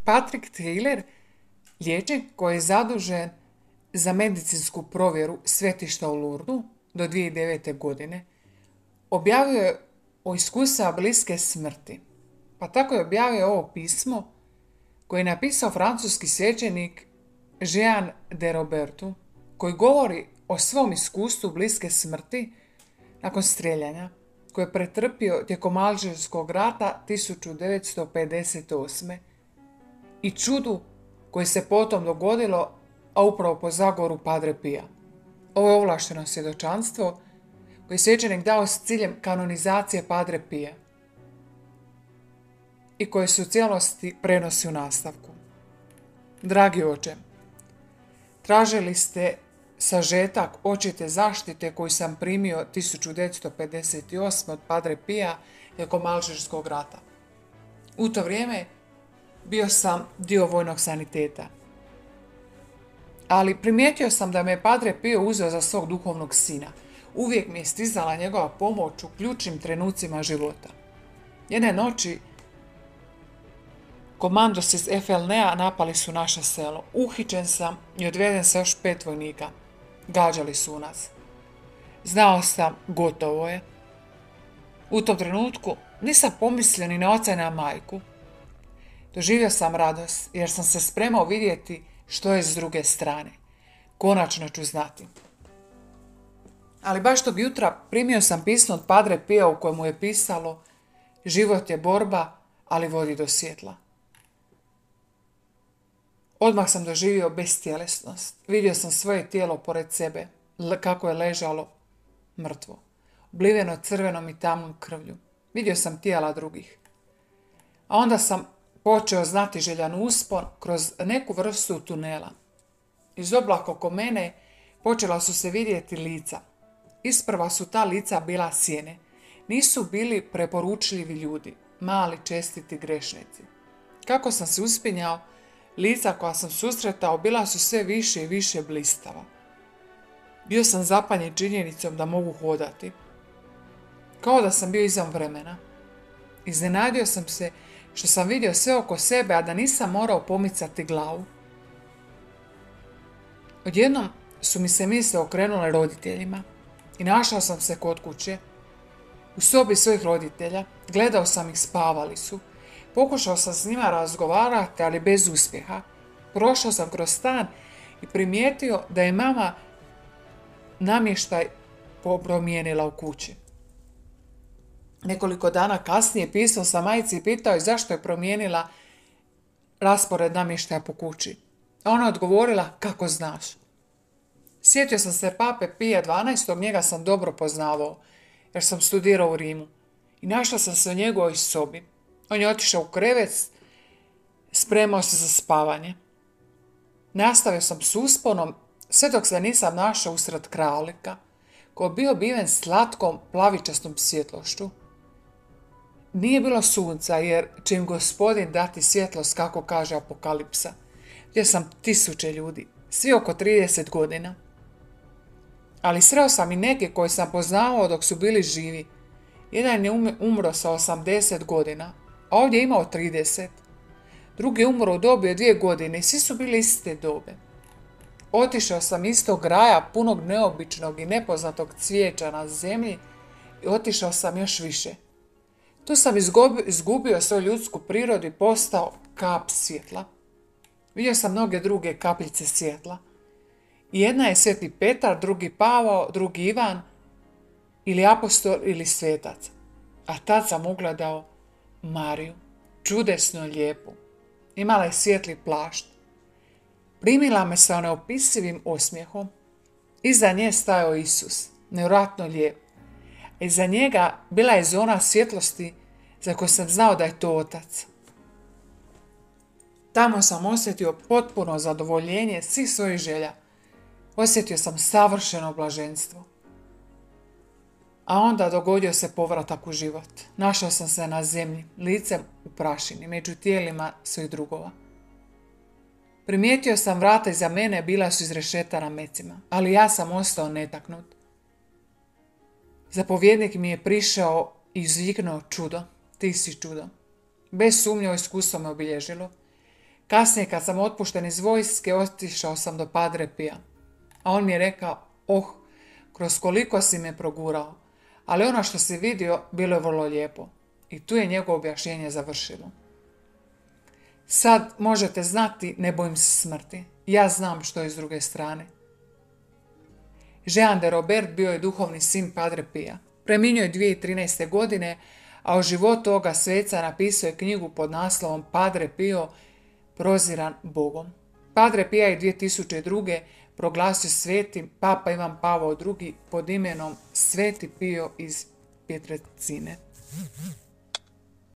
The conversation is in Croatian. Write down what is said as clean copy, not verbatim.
Patrick Taylor, liječnik koji je zadužen za medicinsku provjeru svetišta u Lurdu do 2009. godine, objavio je o iskustvima bliske smrti. Pa tako je objavio ovo pismo koje je napisao francuski svećenik Jean de Robertu, koji govori o svom iskustvu bliske smrti nakon strijeljanja koje je pretrpio tijekom Alžirskog rata 1958. i čudu koje se potom dogodilo, a upravo po zagovoru Padre Pija. Ovo je ovlašteno svjedočanstvo koje je svećenik dao s ciljem kanonizacije Padre Pija i koje se u cijelosti prenosi u nastavku. Dragi oče, tražili ste sažetak očite zaštite koju sam primio 1958. od Padre Pija tijekom Alžirskog rata. U to vrijeme bio sam dio vojnog saniteta. Ali primijetio sam da me je Padre Pio uzeo za svog duhovnog sina. Uvijek mi je stizala njegova pomoć u ključnim trenucima života. Jedne noći komandos iz FLN-a napali su naše selo. Uhićen sam i odveden sa još 5 vojnika. Gađali su nas. Znao sam, gotovo je. U tom trenutku nisam pomislio ni na oca ni na majku. Doživio sam radost jer sam se spremao vidjeti što je s druge strane. Konačno ću znati. Ali baš tog jutra primio sam pismo od Padre Pija u kojemu je pisalo: život je borba, ali vodi do svjetla. Odmah sam doživio bestjelesnost. Vidio sam svoje tijelo pored sebe, kako je ležalo mrtvo, obliveno crvenom i tamnom krvlju. Vidio sam tijela drugih. A onda sam počeo znati željan uspon kroz neku vrstu tunela. Iz oblaka oko mene počela su se vidjeti lica. Isprva su ta lica bila sjene. Nisu bili preporučljivi ljudi, mali čestiti grešnici. Kako sam se uspinjao, lica koja sam susretao bila su sve više i više blistava. Bio sam zapanjen činjenicom da mogu hodati. Kao da sam bio izvan vremena. Iznenadio sam se što sam vidio sve oko sebe, a da nisam morao pomicati glavu. Odjednom su mi se misle okrenule roditeljima i našao sam se kod kuće. U sobi svojih roditelja, gledao sam ih, spavali su. Pokušao sam s njima razgovarati, ali bez uspjeha. Prošao sam kroz stan i primijetio da je mama namještaj promijenila u kući. Nekoliko dana kasnije pisao sam majci i pitao je zašto je promijenila raspored namještaja po kući. A ona odgovorila: kako znaš? Sjetio sam se Pape Pija XII, njega sam dobro poznavao, jer sam studirao u Rimu. I našla sam se u njegovoj sobi. On je otišao u krevet, spremao se za spavanje. Nastavio sam s usponom, sve dok se nisam našao usred kralika, koji je bio obiven slatkom plavičastom svjetlošću. Nije bilo sunca, jer će im Gospodin dati svjetlost, kako kaže Apokalipsa. Vidio sam 1000 ljudi, svi oko 30 godina. Ali sreo sam i neke koje sam poznavao dok su bili živi. Jedan je umro sa 80 godina, a ovdje je imao 30. Drugi je umro u dobi od 2 godine i svi su bili iste dobe. Otišao sam iz tog raja punog neobičnog i nepoznatog cvijeća na zemlji i otišao sam još više. Tu sam izgubio svoju ljudsku prirodu i postao kap svjetla. Vidio sam mnoge druge kapljice svjetla. Jedna je Sveti Petar, drugi Pavao, drugi Ivan, ili apostol ili svetac. A tad sam ugledao Mariju, čudesno lijepu. Imala je svijetli plašt. Primila me sa neopisivim osmijehom. Iza nje stajao Isus, nevjerojatno lijep. Iza njega bila je zona svjetlosti za koju sam znao da je to Otac. Tamo sam osjetio potpuno zadovoljenje svih svojih želja. Osjetio sam savršeno blaženstvo. A onda dogodio se povratak u život. Našao sam se na zemlji, licem u prašini, među tijelima svojih drugova. Primijetio sam vrata iza mene, bila su izrešetana mecima, ali ja sam ostao netaknut. Zapovjednik mi je prišao i izviknuo: čudo, ti si čudo. Bez sumnje ovo iskustvo me obilježilo. Kasnije kad sam otpušten iz vojske, otišao sam do Padre Pija. A on mi je rekao, kroz koliko si me progurao, ali ono što si vidio bilo je vrlo lijepo. I tu je njegovo objašnjenje završilo. Sad možete znati, ne bojim se smrti. Ja znam što je s druge strane. Jean de Robert bio je duhovni sin Padre Pija. Preminio je 2013. godine, a o životu ovoga sveca napisao je knjigu pod naslovom Padre Pio, proziran Bogom. Padre Pija je 2002. proglasio svetim Papa Ivan Pavao II. Pod imenom Sveti Pio iz Pietrelcine.